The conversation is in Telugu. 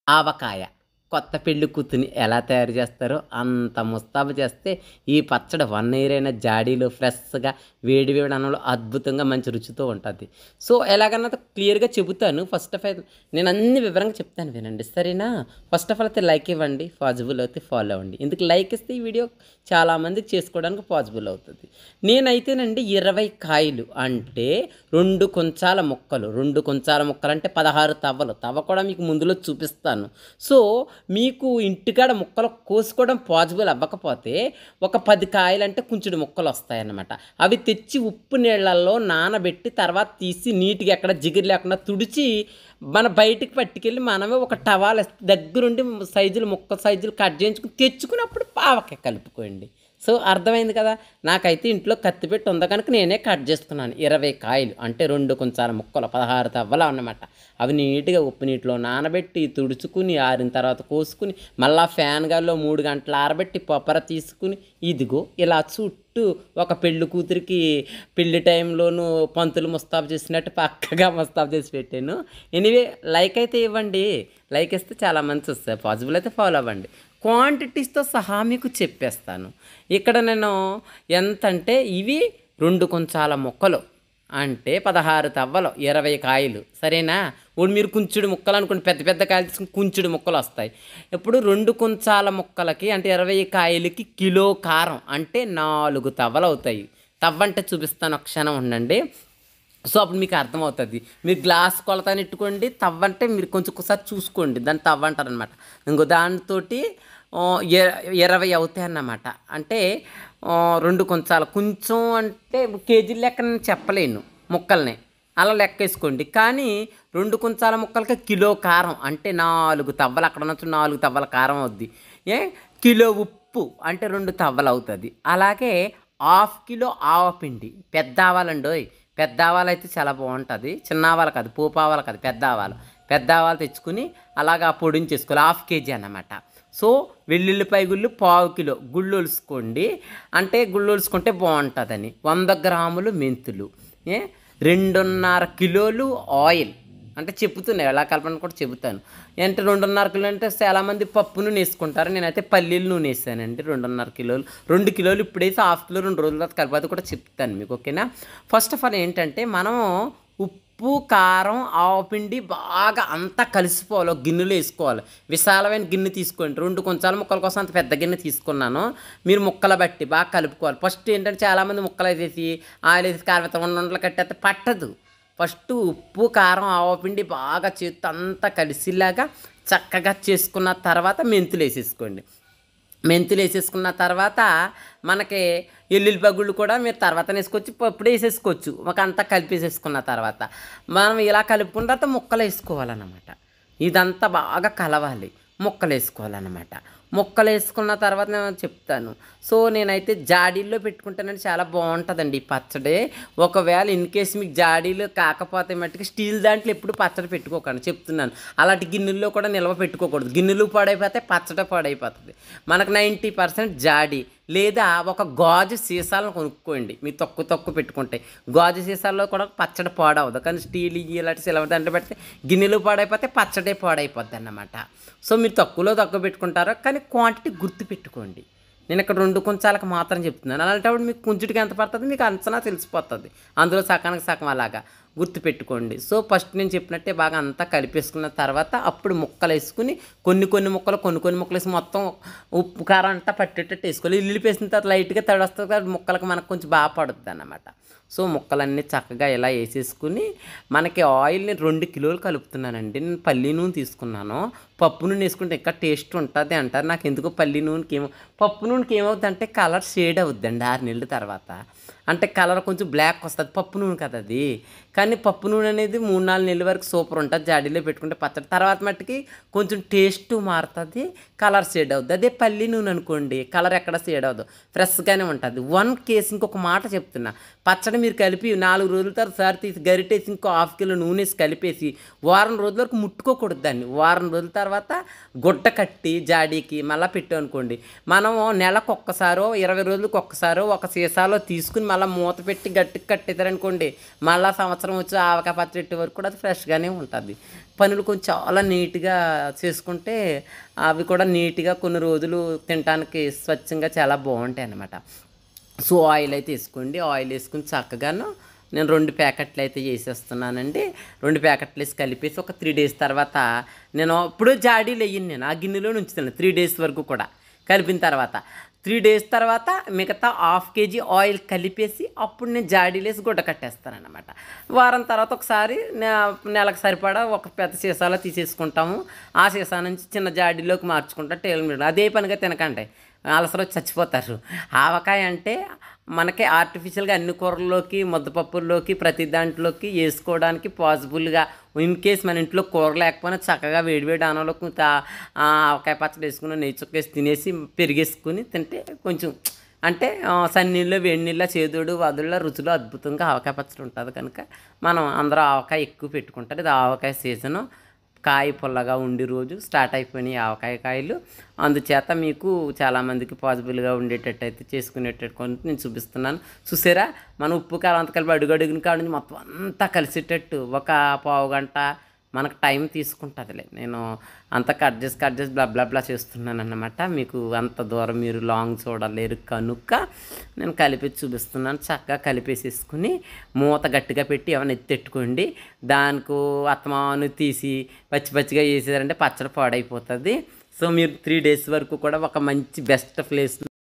ఆవకాయ. కొత్త పెళ్లి కూతురిని ఎలా తయారు చేస్తారో అంత ముస్తాబు చేస్తే ఈ పచ్చడి 1 ఇయర్ అయినా జాడీలో ఫ్రెష్‌గా వేడి వేడి అన్నంలో అద్భుతంగా మంచి రుచితో ఉంటది. సో, ఎలాగన్నా క్లియర్‌గా చెబుతాను. ఫస్ట్ ఆఫ్ ఆల్ నేను అన్ని వివరంగా చెప్తాను వినండి. సరేనా? ఫస్ట్ ఆఫ్ ఆల్ అయితే లైక్ ఇవ్వండి. పాజిబుల్ అయితే ఫాలో అవ్వండి. ఎందుకు లైక్ ఇస్తే ఈ వీడియో చాలామందికి చేసుకోవడానికి పాజిబుల్ అవుతది. నేనైతేనండి 20 కాయలు అంటే 2 కొంచాల ముక్కలు. 2 కొంచాల ముక్కలంటే 16 తవ్వలు. తవ్వ కూడా మీకు ముందులో చూపిస్తాను. సో, మీకు ఇంటికాడ ముక్కలు కోసుకోవడం పాజిబుల్ అవ్వకపోతే ఒక 10 కాయలంటే కుంచెడు ముక్కలొస్తాయన్నమాట. అవి తెచ్చి ఉప్పు నీళ్ళల్లో నానబెట్టి తర్వాత తీసి నీట్‌గా ఎక్కడ జిగురు లేకుండా తుడిచి మన బయటికి పట్టుకెళ్ళి మనమే ఒక టవాల్ దగ్గరుండి సైజులు ముక్క సైజులు కట్ చేయించుకొని తెచ్చుకున్నప్పుడు ఆవకాయ కలుపుకోండి. సో, అర్థమైంది కదా! నాకైతే ఇంట్లో కత్తిపెట్టి ఉంది కనుక నేనే కట్ చేసుకున్నాను. 20 కాయలు అంటే 2 కొంచాల ముక్కలు 16 తవ్వలు అన్నమాట. అవి నీట్‌గా ఉప్పు నీటిలో నానబెట్టి, తుడుచుకుని, ఆరిన తర్వాత కోసుకుని, మళ్ళా ఫ్యాన్ గాలిలో 3 గంటలు ఆరబెట్టి, పొప్పర తీసుకుని, ఇదిగో ఇలా చుట్టూ ఒక పెళ్లి కూతురికి పెళ్లి టైంలోనూ పంతులు ముస్తాబు చేసినట్టు పక్కగా ముస్తాబు చేసి పెట్టాను. ఎనీవే లైక్ అయితే ఇవ్వండి. లైక్ ఇస్తే చాలా మంచొస్తాయి. పాజిబుల్ అయితే ఫాలో అవ్వండి. క్వాంటిటీస్‌తో సహా మీకు చెప్పేస్తాను. ఇక్కడ నేను ఎంతంటే ఇవి 2 కొంచాల ముక్కలు అంటే 16 తవ్వలు 20 కాయలు సరేనా? ఇప్పుడు మీరు కుంచుడు ముక్కలు అనుకోండి, పెద్ద పెద్ద కాయలు తీసుకుని కుంచుడు ముక్కలొస్తాయి. ఇప్పుడు 2 కొంచాల ముక్కలకి అంటే 20 కాయలకి కిలో కారం అంటే 4 తవ్వలవుతాయి. తవ్వంటే చూపిస్తాను, ఒక క్షణం ఉండండి. సో, అప్పుడు మీకు అర్థమవుతుంది. మీరు గ్లాస్ కొలతని ఎట్టుకోండి, తవ్వంటే మీరు కొంచెం ఒకసారి చూసుకోండి. దాన్ని తవ్వంటారనమాట. ఇంకో దానితోటి 20 అవుతాయన్నమాట. అంటే 2 కొంచాలు కొంచెం అంటే కేజీల లెక్క నేను చెప్పలేను ముక్కల్ని. అలా లెక్కేసుకోండి. కానీ 2 కొంచాల ముక్కలకి కిలో కారం అంటే 4 తవ్వలు, అక్కడ నుంచి 4 తవ్వల కారం అవుద్ది. కిలో ఉప్పు అంటే 2 తవ్వలు అవుతుంది. అలాగే 1/2 కిలో ఆవపిండి. పెద్ద ఆవాలండోయ్. పెద్ద ఆవాలైతే చాలా బాగుంటుంది. చిన్న ఆవాలు కాదు, పోపు ఆవాలు కాదు, పెద్ద ఆవాలు. పెద్ద ఆవాలు తెచ్చుకుని అలాగా పొడిని చేసుకోవాలి. 1/2 కేజీ అన్నమాట. సో, వెల్లుల్లిపాయ గుళ్ళు 1/4 కిలో గుళ్ళు ఒలుసుకోండి. అంటే గుళ్ళు ఒలుసుకుంటే బాగుంటుందని. 100 గ్రాములు మెంతులు, 2.5 కిలోలు ఆయిల్. అంటే చెప్తున్నాయి ఎలా కలపని కూడా చెబుతాను. అంటే 2.5 కిలో అంటే చాలామంది పప్పు నూనె వేసుకుంటారు. నేనైతే పల్లీల నూనె వేసానండి. 2.5 కిలోలు, 2 కిలోలు ఇప్పుడైతే 1/2 కిలో 2 రోజుల తర్వాత కలిపి అది కూడా చెప్తాను మీకు. ఓకేనా? ఫస్ట్ ఆఫ్ ఆల్ ఏంటంటే మనం ఉప్పు, కారం, ఆవపిండి బాగా అంతా కలిసిపోవాలి. ఒక గిన్నెలో వేసుకోవాలి. విశాలమైన గిన్నె తీసుకోండి. 2 కొంచాల ముక్కల కోసం అంత పెద్ద గిన్నె తీసుకున్నాను. మీరు ముక్కలు బట్టి బాగా కలుపుకోవాలి. ఫస్ట్ ఏంటంటే చాలామంది ముక్కలు వేసేసి ఆయిల్ వేసి కారం ఉండలు కట్టేస్తే పట్టదు. ఫస్ట్ ఉప్పు, కారం, ఆవపిండి బాగా చేత్తో అంతా కలిసిలాగా చక్కగా చేసుకున్న తర్వాత మెంతులు వేసేసుకోండి. మెంతులు వేసేసుకున్న తర్వాత మనకి ఎల్లుల్లిపాయ గుళ్ళు కూడా మీరు తర్వాత వేసుకోవచ్చు, ఇప్పుడు వేసేసుకోవచ్చు. ఒక అంతా కలిపేసేసుకున్న తర్వాత మనం ఇలా కలుపుకున్న తర్వాత ముక్కలు వేసుకోవాలన్నమాట. ఇదంతా బాగా కలవాలి, ముక్కలు వేసుకోవాలన్నమాట. ముక్కలు వేసుకున్న తర్వాత నేను చెప్తాను. సో, నేనైతే జాడీల్లో పెట్టుకుంటానండి, చాలా బాగుంటుందండి ఈ పచ్చడి. ఒకవేళ ఇన్ కేస్ మీకు జాడీలు కాకపోతే మట్టుకు స్టీల్ దాంట్లో ఎప్పుడు పచ్చడి పెట్టుకోకండి చెప్తున్నాను. అలాంటి గిన్నెల్లో కూడా నిల్వ పెట్టుకోకూడదు. గిన్నెలు పాడైపోతే పచ్చడి పాడైపోతుంది. మనకు 90% జాడీ లేదా ఒక గాజు సీసాలను కొనుక్కోండి. మీరు తక్కువ పెట్టుకుంటే గాజు సీసాల్లో కూడా పచ్చడి పాడవదు. కానీ స్టీల్ ఇలాంటి సిల్వర్ దాంట్లో పెడితే గిన్నెలు పాడైపోతే పచ్చడే పాడైపోద్ది అన్నమాట. సో, మీరు తక్కువ పెట్టుకుంటారో కానీ క్వాంటిటీ గుర్తు పెట్టుకోండి. నేను ఇక్కడ 2 కొంచాలకు మాత్రం చెప్తున్నాను. అలాంటప్పుడు మీకు కొంచెటికి ఎంత పడుతుంది మీకు అంచనా తెలిసిపోతుంది. అందులో సగానికి సగం అలాగా గుర్తుపెట్టుకోండి. సో, ఫస్ట్ నేను చెప్పినట్టే బాగా అంతా కలిపేసుకున్న తర్వాత అప్పుడు ముక్కలు వేసుకుని కొన్ని ముక్కలు వేసి మొత్తం ఉప్పు కారం అంతా పట్టేటట్టు వేసుకోవాలి. ఎల్లుల్లిపాయ వేసిన తర్వాత లైట్గా తడి వస్తుంది కాబట్టి ముక్కలకు మనకు కొంచెం బాగా పడుతుంది అన్నమాట. సో, ముక్కలన్నీ చక్కగా ఇలా వేసేసుకుని మనకి ఆయిల్ని 2 కిలోలు కలుపుతున్నానండి. నేను పల్లి నూనె తీసుకున్నాను. పప్పు నూనె వేసుకుంటే ఇంకా టేస్ట్ ఉంటుంది అంటారు. నాకు ఎందుకో పల్లి నూనెకి పప్పు నూనెకి ఏమవుద్ది అంటే కలర్ షేడ్ అవుద్దండి 6 నెలల తర్వాత. అంటే కలర్ కొంచెం బ్లాక్ వస్తుంది. పప్పు నూనె కదా అది. కానీ పప్పు నూనె అనేది 3-4 నెలల వరకు సూపర్ ఉంటుంది. జాడీలో పెట్టుకుంటే పచ్చడి తర్వాత మట్టుకి కొంచెం టేస్ట్ మారుతుంది, కలర్ షేడ్ అవుద్ది. అదే పల్లి నూనె అనుకోండి కలర్ ఎక్కడ షేడ్ అవ్వదు, ఫ్రెష్గానే ఉంటుంది. 1 కేసు ఇంకొక మాట చెప్తున్నా, పచ్చడి మీరు కలిపి 4 రోజుల తర్వాత సారి తీసి గరిటేసి ఇంకో 1/2 కిలో నూనె వేసి కలిపేసి వారం రోజుల వరకు ముట్టుకోకూడదు దాన్ని. వారం రోజుల తర్వాత గుడ్డ కట్టి జాడీకి మళ్ళీ పెట్టామనుకోండి, మనం నెలకు ఒక్కసారో 20 రోజులకు ఒక్కసారో ఒక సీసాలో తీసుకుని మళ్ళీ మూత పెట్టి గట్టిగా కట్టేశారనుకోండి, మళ్ళీ సంవత్సరం వచ్చి ఆవకాయ పచ్చడి పెట్టే వరకు కూడా అది ఫ్రెష్గానే ఉంటుంది. పనులు కొంచెం చాలా నీట్గా చేసుకుంటే అవి కూడా నీట్గా కొన్ని రోజులు తినడానికి స్వచ్ఛంగా చాలా బాగుంటాయి అన్నమాట. సో ఆయిల్ అయితే వేసుకోండి. ఆయిల్ వేసుకుని చక్కగాను నేను 2 ప్యాకెట్లు అయితే చేసేస్తున్నానండి. 2 ప్యాకెట్లు వేసి కలిపేసి ఒక 3 డేస్ తర్వాత నేను ఇప్పుడు జాడీలు వేయను, నేను ఆ గిన్నెలో ఉంచుతాను 3 డేస్ వరకు కూడా. కలిపిన తర్వాత 3 డేస్ తర్వాత మిగతా 1/2 kg ఆయిల్ కలిపేసి అప్పుడు నేను జాడీలు వేసి గుడ్డ కట్టేస్తానన్నమాట. వారం తర్వాత ఒకసారి నెలకు సరిపడా ఒక పెద్ద సీసాలో తీసేసుకుంటాము. ఆ సీసా నుంచి చిన్న జాడీలోకి మార్చుకుంటా టేబుల్ మీద. అదే పనిగా తినకండి, అలసలు చచ్చిపోతారు. ఆవకాయ అంటే మనకి ఆర్టిఫిషియల్గా అన్ని కూరల్లోకి, ముద్దపప్పుల్లోకి, ప్రతి దాంట్లోకి వేసుకోవడానికి పాసిబుల్గా, ఇన్ కేస్ మన ఇంట్లో కూర లేకపోయినా చక్కగా వేడివేడి అన్నంలోకి ఆవకాయ పచ్చడి వేసుకుని నెయ్యి చుక్కేసి తినేసి పెరిగేసుకుని తింటే కొంచెం అంటే సన్నీళ్ళు వేడి నీళ్ళ చేదుడు వదుళ్ళ రుచిలో అద్భుతంగా ఆవకాయ పచ్చడి ఉంటుంది. కనుక మనం అందరూ ఆవకాయ ఎక్కువ పెట్టుకుంటారు. ఇది ఆవకాయ సీజను. కాయ పుల్లగా ఉండి రోజు స్టార్ట్ అయిపోయినాయి ఆవకాయ కాయలు. అందుచేత మీకు చాలామందికి పాసిబుల్గా ఉండేటట్టు అయితే చేసుకునేటట్టు నేను చూపిస్తున్నాను. చూసారా, మన ఉప్పు కారం అంత కలిపి అడుగడుగుని కాడ నుంచి మొత్తం అంతా కలిసేటట్టు ఒక పావు గంట మనకు టైం తీసుకుంటుందిలే. నేను అంత కట్ చేసి బ్లా చేస్తున్నాను అన్నమాట. మీకు అంత దూరం మీరు లాంగ్ చూడలేరు కనుక నేను కలిపేసి చూపిస్తున్నాను. చక్కగా కలిపేసేసుకుని మూత గట్టిగా పెట్టి ఏమైనా ఎత్తెట్టుకోండి. దానికి అత్తమాను తీసి పచ్చిగా వేసేదారంటే పచ్చడి పాడైపోతుంది. సో మీరు 3 డేస్ వరకు కూడా ఒక మంచి బెస్ట్ ప్లేస్